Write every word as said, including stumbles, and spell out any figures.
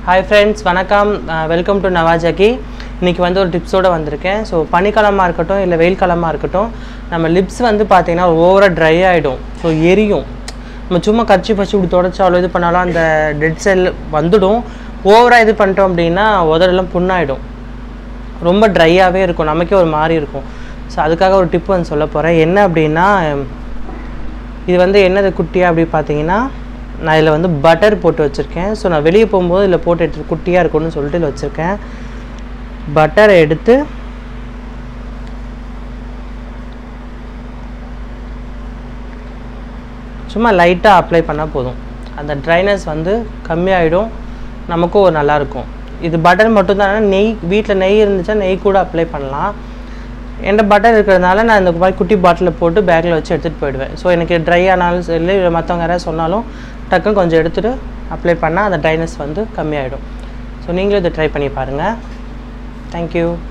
Hi friends, வணக்கம். Welcome to Navajakki. இன்னைக்கு வந்து ஒரு டிப்ஸோட வந்திருக்கேன். ஸோ பனிக்காலமாக இருக்கட்டும் இல்லை வெயில் காலமாக இருக்கட்டும், நம்ம லிப்ஸ் வந்து பார்த்தீங்கன்னா ஓவராக ட்ரை ஆகிடும். ஸோ எரியும். நம்ம சும்மா கச்சி பச்சி இப்படி தொடச்சாலும் இது பண்ணாலும் அந்த டெட் செல் வந்துடும். ஓவராக இது பண்ணிட்டோம் அப்படின்னா உதடெல்லாம் புண்ணாயிடும். ரொம்ப ட்ரையாகவே இருக்கும், நமக்கே ஒரு மாதிரி இருக்கும். ஸோ அதுக்காக ஒரு டிப் வந்து சொல்ல போகிறேன். என்ன அப்படின்னா, இது வந்து என்னது குட்டியாக அப்படி பார்த்தீங்கன்னா, நான் இதில் வந்து பட்டர் போட்டு வச்சுருக்கேன். ஸோ நான் வெளியே போகும்போது இதில் போட்டு எடுத்து குட்டியாக இருக்கும்னு சொல்லிட்டு இதில் வச்சுருக்கேன். பட்டரை எடுத்து சும்மா லைட்டாக அப்ளை பண்ணால் போதும். அந்த ட்ரைனஸ் வந்து கம்மியாகிடும், நமக்கும் ஒரு நல்லாயிருக்கும். இது பட்டர் மட்டும்தான். நெய் வீட்டில் நெய் இருந்துச்சா நெய் கூட அப்ளை பண்ணலாம். என்கிட்ட பட்டர் இருக்கிறதுனால நான் இந்த மாதிரி குட்டி பாட்டிலில் போட்டு பேக்கில் வச்சு எடுத்துகிட்டு போயிடுவேன். ஸோ எனக்கு ட்ரை ஆனாலும் இல்லை, மற்றவங்க யாராவது சொன்னாலும் டக்குன்னு கொஞ்சம் எடுத்துகிட்டு அப்ளை பண்ணால் அந்த ட்ரைனஸ் வந்து கம்மியாகிடும். ஸோ நீங்களும் இதை ட்ரை பண்ணி பாருங்கள். தேங்க்யூ.